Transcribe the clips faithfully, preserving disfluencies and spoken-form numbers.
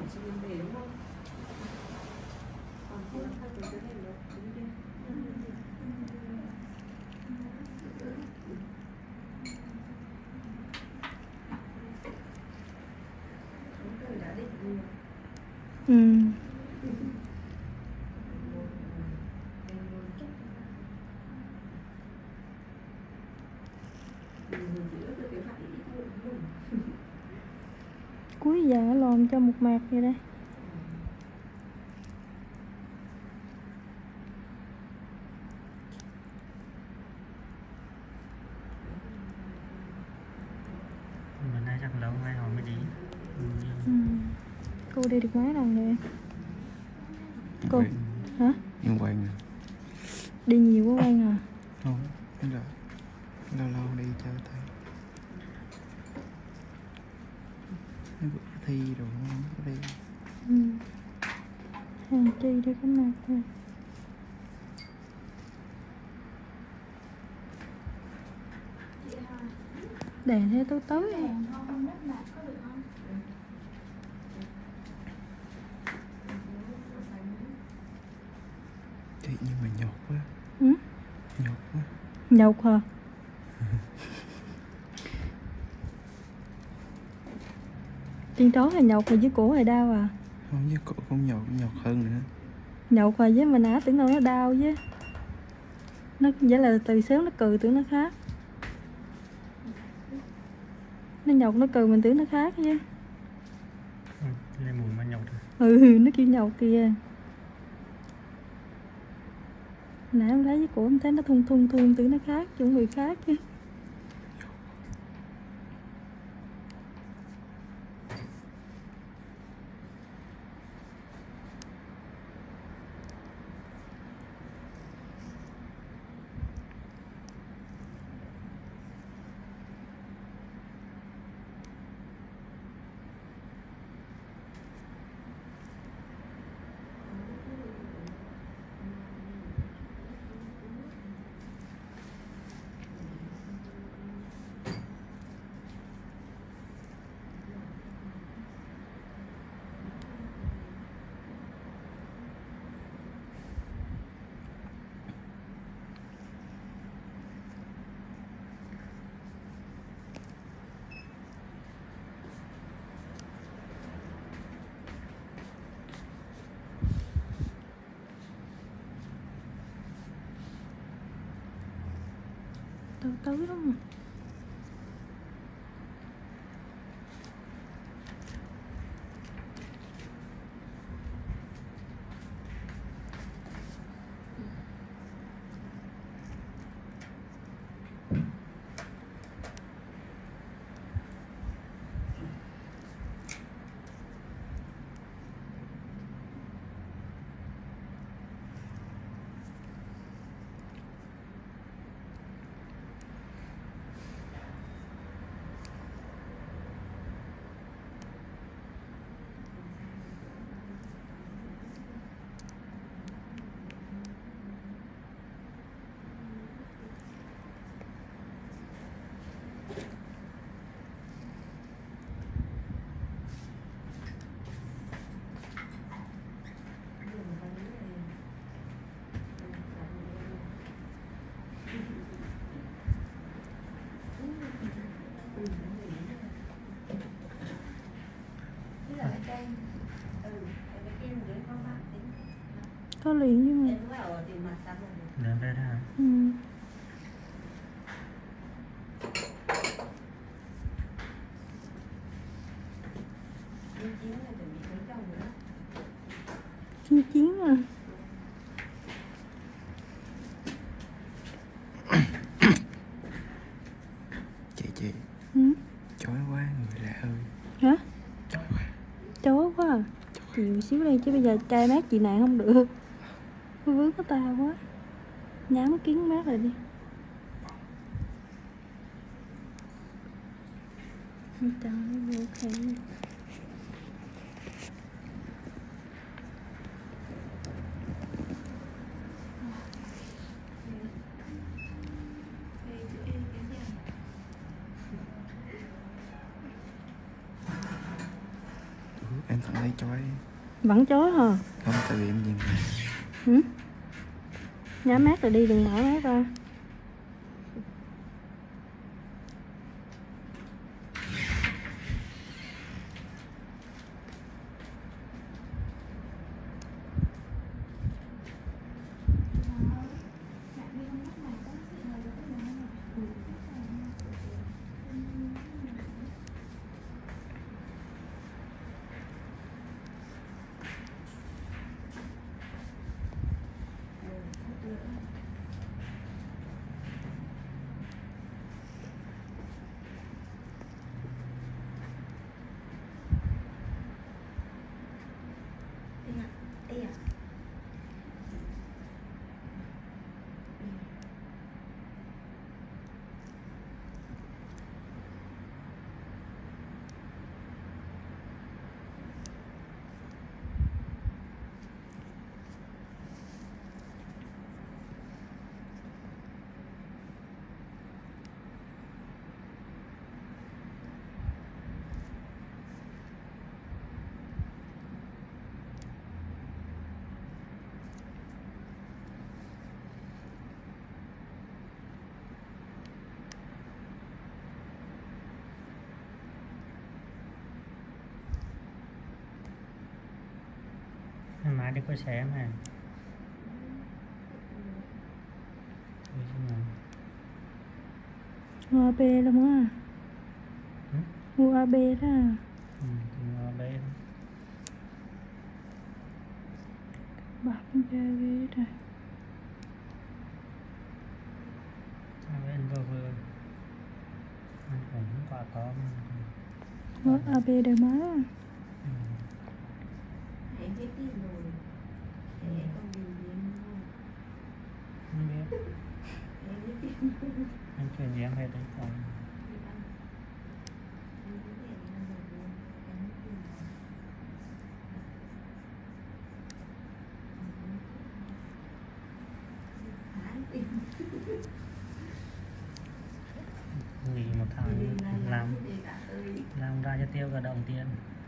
chị mình về đúng không? Còn không phải cái này được, đúng chưa? Ừ. Cuối giờ lòm cho một mạc vậy đây. Mình nay chắc lâu mai họ mới đi. Ừ. Cô đi được mấy lần rồi? Cô quen. Hả? Nhưng quen à. Đi nhiều quá quen à? Không, tức là lâu lâu đi cho thấy. Mấy bữa thi rồi không có đi. Ừ. Hàng chi để có mặt thôi. Đèn thế tối tối. Chị nhưng mà nhột quá. Ừ? Nhột quá. Nhột hả? Tiên trốn là nhột rồi với cổ là đau à? Không, với cổ cũng nhột, nhột hơn nữa. Nhột rồi với mình á, tưởng đâu nó đau chứ. Nó vậy là từ sớm nó cười tưởng nó khác. Nó nhột nó cười mình tưởng nó khác chứ. Ừ, lên mùi mà nhột rồi. Ừ, nó kêu nhột kìa. Nãy em thấy với cổ em thấy nó thun thun thun tưởng nó khác, chủ người khác chứ. Tối tối đúng không? Có liền chứ mà. Lên đây hả? Ừ. Chín chín à. Chị chị. Ừ? Chói quá người lạ ơi. Hả? Chói quá. Chó quá à. Chịu xíu đây chứ bây giờ chai mát chị nạn không được. Nó vướng cái ta quá. Nhám kiến mát rồi đi. Trời nó vô khăn. em thẳng lấy chói. Vẫn chối hả? Không, tại vì em nhìn Ừ? Nhắm mắt rồi đi, đừng mở mắt ra. Má đi có xé mà. u a bê luôn á. Ừ? u a bê đó. Ừ, U A B. Bạc con chơi ghê trời. A B anh vừa vừa. Anh cũng quả có. u a bê đời má. Ừ. Em biết tin rồi. Để em còn điều gì em không? Không biết. Em biết tin rồi. Anh chuyển gì em về tới phòng. Đi đâu? Em biết để em làm được rồi. Em biết tin rồi. Tháng tin. Nghỉ một tháng Đi làm làm để cả ơi. làm ra cho tiêu cả đồng tiền.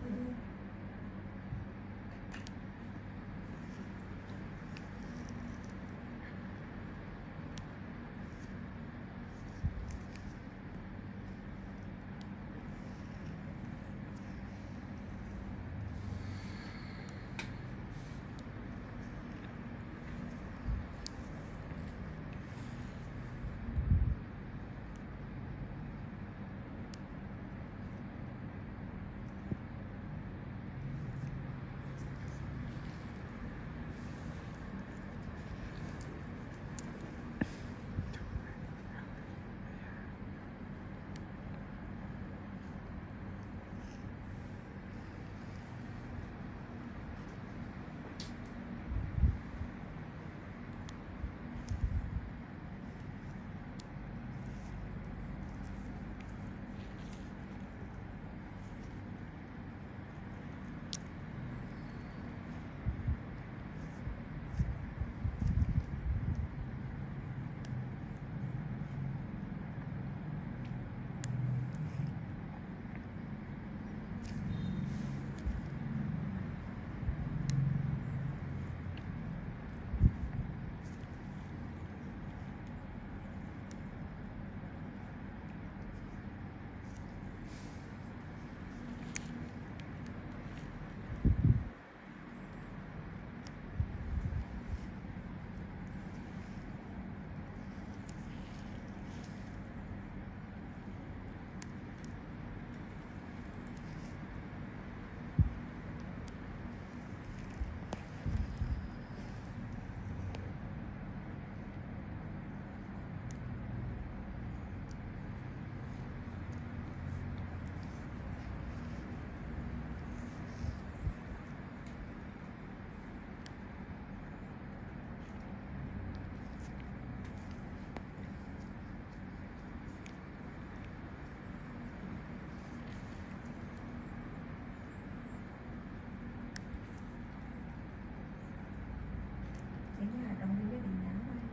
Cái nhà trong cái gia đình nhắn thôi.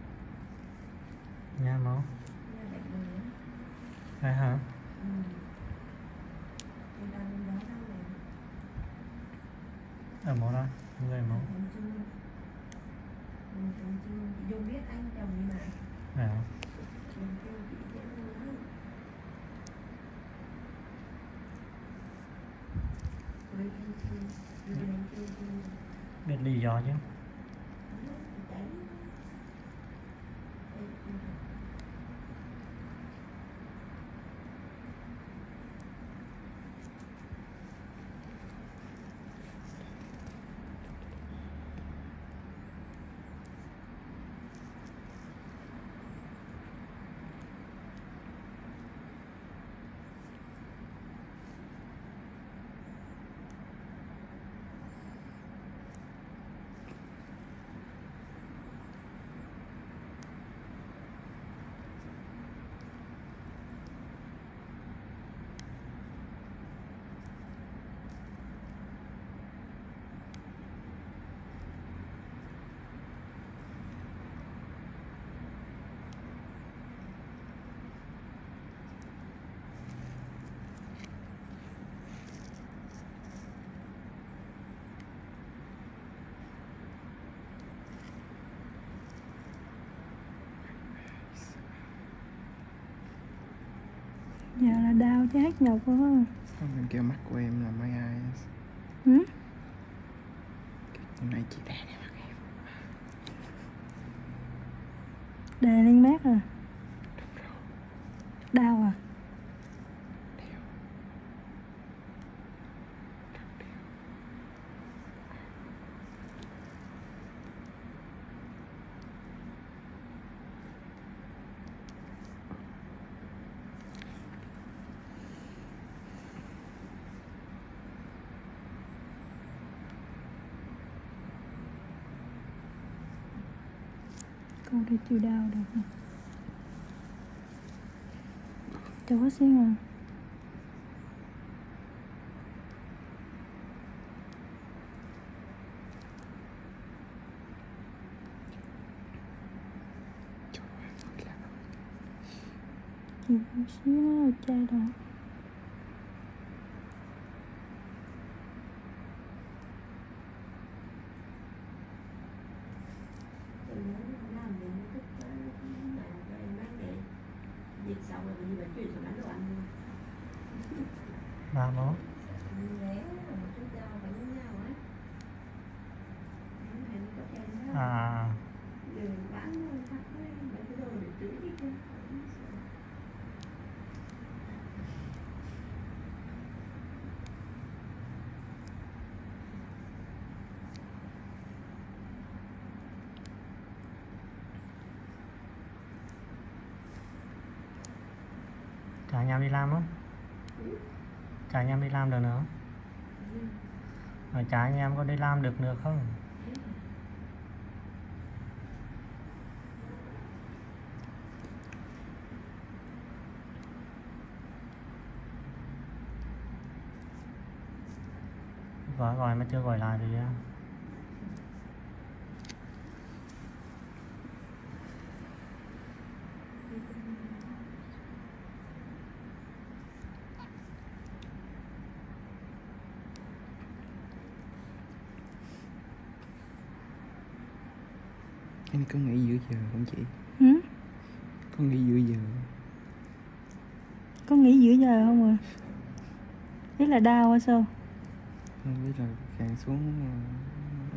Nhà máu. Nhà bệnh người á. Phải hả? Ừ. Thì đang bên đó đâu này. Ở mẫu đó, người mẫu. Còn chưa. Ừ, còn chưa. Chị vô biết anh chồng như này. Phải không? Còn chưa chị sẽ nói. Với anh chưa. Với anh chưa chưa. Biết lý do chứ. Đấy. Đây, chưa. Giờ là đau chứ hát nhọc quá. Không, mình kêu mắt của em là mấy ai. Ừ? Hôm nay chị đè lên mặt em. Đè lên mát à? Đúng rồi. Đau à? Đeo. Cô đây chịu đau được nè. Cho có xíu à. Trời ơi, mất lắm. Chịu một xíu nữa là chai rồi. Làm mình thích làm cho em bán để dịch xong rồi đi bệnh chuyển xuống bán đồ ăn luôn. Ba mẫu. Rẻ là một chút rau và giống nhau á. Em hẹn có em đó. À, Đường bán phát mấy cái đồ để trữ đi chứ. cả anh em đi làm không? Cả anh em đi làm được nữa. Mà cả anh em có đi làm được nữa không? Gọi gọi mà chưa gọi lại thì Anh có nghỉ giữa giờ không chị? Ừ? Có nghỉ giữa giờ. Có nghỉ giữa giờ không à? Ý là đau hay sao? Không biết là càng xuống uh,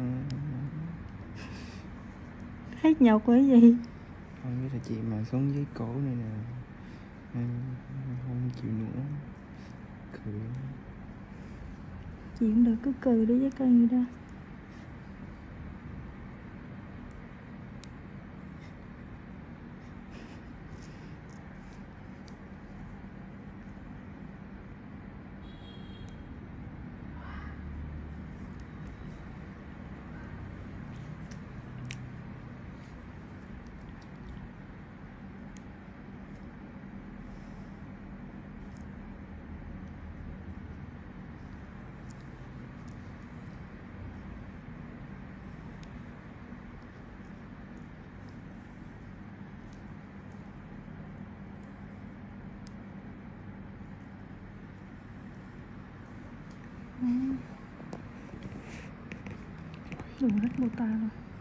Hát nhọc cái gì? không biết là chị mà xuống dưới cổ này nè em không chịu nữa. Cười. Chị cũng được cứ cười đi chứ coi gì đâu. Đừng hết bô ta luôn.